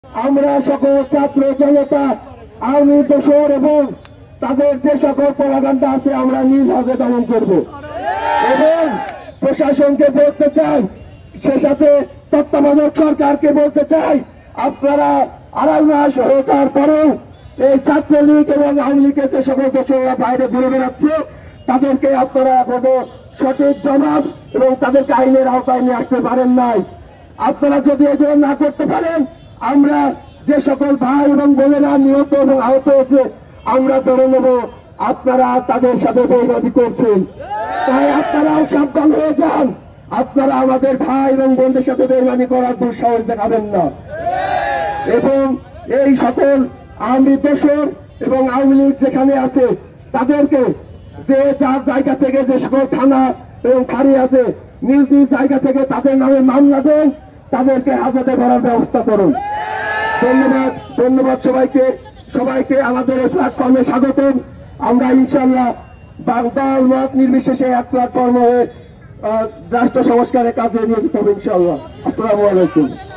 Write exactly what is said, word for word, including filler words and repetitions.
আমরা সকল ছাত্র জনতা আওয়ামী দোসর এবং তাদের যে সকল প্রভাকাণ্ডা আছে আমরা নিজ হাতে দমন করব এবং প্রশাসনকে বলতে চাই, সে সাথে তত্ত্বাবধায়ক সরকারকে বলতে চাই, আপনারা আড়াই মাস হয়ে যাওয়ার পরেও এই ছাত্রলীগ এবং আওয়ামী লীগের যে সকল দোসররা বাইরে ঘুরে বেড়াচ্ছে তাদেরকে আপনারা এখনো সঠিক জবাব এবং তাদেরকে আইনের আওতায় নিয়ে আসতে পারেন নাই। আপনারা যদি এগুলো না করতে পারেন, আমরা যে সকল ভাই এবং বোনেরা নিহত এবং আহত হয়েছে আমরা ধরে নেব আপনারা তাদের সাথে বেইমানি করছেন। তাই আপনারাও সাবধান হয়ে যান, আপনারা আমাদের ভাই এবং বোনদের সাথে বেইমানি করার দুঃসাহস দেখাবেন না। এবং এই সকল আওয়ামী দোসর এবং আওয়ামী লীগ যেখানে আছে তাদেরকে যে যার জায়গা থেকে যে সকল থানা এবং ফাঁড়ি আছে নিজ নিজ জায়গা থেকে তাদের নামে মামলা দেন, তাদেরকে হাজতে ভরার ব্যবস্থা করুন। ধন্যবাদ ধন্যবাদ সবাইকে সবাইকে আমাদের এই প্ল্যাটফর্মে স্বাগতম। আমরা ইনশাল্লাহ দল মত নির্বিশেষে এক প্ল্যাটফর্ম হয়ে রাষ্ট্র সংস্কারের কাজে নিয়োজিত হবে ইনশাল্লাহ। আসসালামু আলাইকুম।